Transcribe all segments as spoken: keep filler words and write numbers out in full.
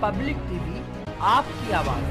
Public TV आपकी आवाज।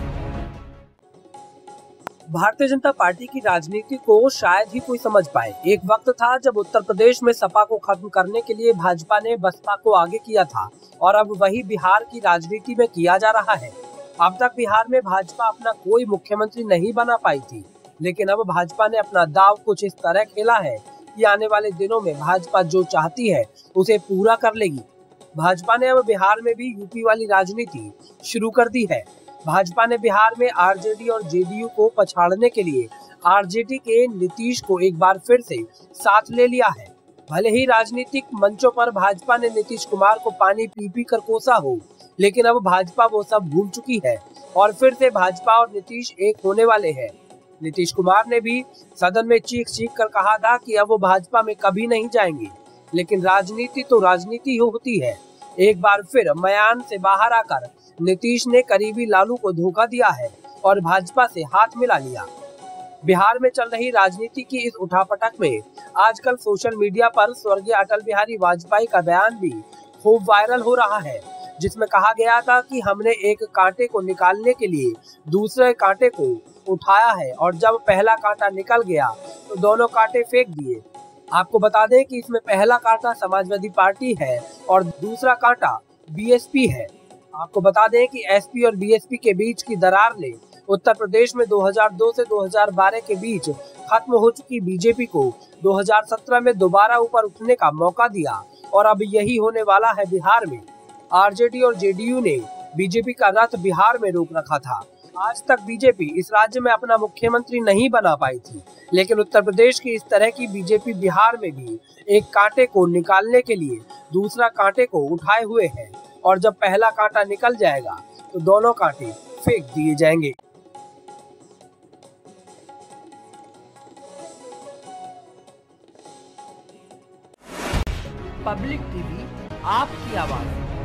Bharatiya Janata party की राजनीति को शायद ही कोई समझ पाए। एक वक्त था जब उत्तर प्रदेश में सपा को खत्म करने के लिए भाजपा ने बसपा को आगे किया था और अब वही बिहार की राजनीति में किया जा रहा है। अब तक बिहार में भाजपा अपना कोई मुख्यमंत्री नहीं बना पाई थी, लेकिन अब भाजपा ने अपना दाव कुछ इस तरह खेला है कि आने वाले दिनों में भाजपा जो चाहती है उसे पूरा कर लेगी। भाजपा ने अब बिहार में भी यूपी वाली राजनीति शुरू कर दी है। भाजपा ने बिहार में आरजेडी और जेडीयू को पछाड़ने के लिए आरजेडी के नीतीश को एक बार फिर से साथ ले लिया है। भले ही राजनीतिक मंचों पर भाजपा ने नीतीश कुमार को पानी पी पी कर कोसा हो, लेकिन अब भाजपा वो सब भूल चुकी है और फिर से भाजपा और नीतीश एक होने वाले हैं। नीतीश कुमार ने भी सदन में चीख चीख कर कहा था कि अब वो भाजपा में कभी नहीं जाएंगे, लेकिन राजनीति तो राजनीति होती है। एक बार फिर मयान से बाहर आकर नीतीश ने करीबी लालू को धोखा दिया है और भाजपा से हाथ मिला लिया। बिहार में चल रही राजनीति की इस उठापटक में आजकल सोशल मीडिया पर स्वर्गीय अटल बिहारी वाजपेयी का बयान भी खूब वायरल हो रहा है, जिसमें कहा गया था कि हमने एक कांटे को निकालने के लिए दूसरे कांटे को उठाया है और जब पहला कांटा निकल गया तो दोनों कांटे फेंक दिए। आपको बता दें कि इसमें पहला कांटा समाजवादी पार्टी है और दूसरा कांटा बीएसपी है। आपको बता दें कि एसपी और बीएसपी के बीच की दरार ने उत्तर प्रदेश में दो हज़ार दो से दो हज़ार बारह के बीच खत्म हो चुकी बीजेपी को दो हज़ार सत्रह में दोबारा ऊपर उठने का मौका दिया और अब यही होने वाला है बिहार में। आरजेडी और जेडीयू ने बीजेपी का रथ बिहार में रोक रखा था। आज तक बीजेपी इस राज्य में अपना मुख्यमंत्री नहीं बना पाई थी, लेकिन उत्तर प्रदेश की इस तरह की बीजेपी बिहार में भी एक कांटे को निकालने के लिए दूसरा कांटे को उठाए हुए है और जब पहला कांटा निकल जाएगा तो दोनों कांटे फेंक दिए जाएंगे। पब्लिक टीवी आपकी आवाज।